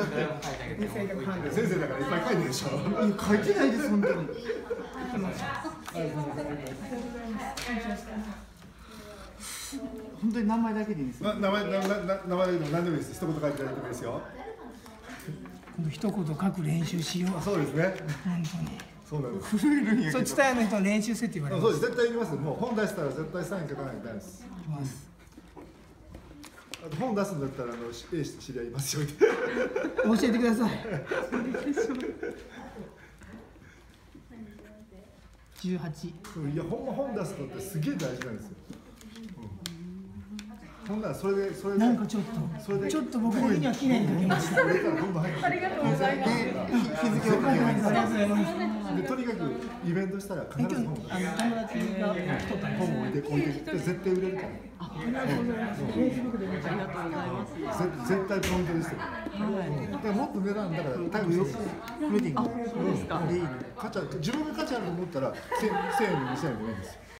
先生だからいっぱい書いてるでしょ。 いや書いてないです本当に。本当に名前だけでいいです。 名前でも何でもいいです。一言書いていただいてもいいですよ。 一言書く練習しよう。 そうですね。 本当に。 そうなんです。 そう伝えの人は練習せって言われます。 そうです。絶対言います。もう本出したら絶対サイン書かないとダメです。本出すんだったらAして知り合いますよ。 教えてください。18。 いや本出すのってすげえ大事なんですよ。ほんならそれでなんかちょっと僕的には記念に書きました。 ありがとうございます。 日付を書けばいいです。 でとにかくイベントしたら必ず本を出す。 友達が本を置いて絶対売れるから。 ありがとうございます。フェイスブックでありがとうございます。 絶対ポイントですよ。だからもっと値段だからタイムよくプレディング。 そうですか。 自分が価値あると思ったら1000円も2000円もいいんですよ。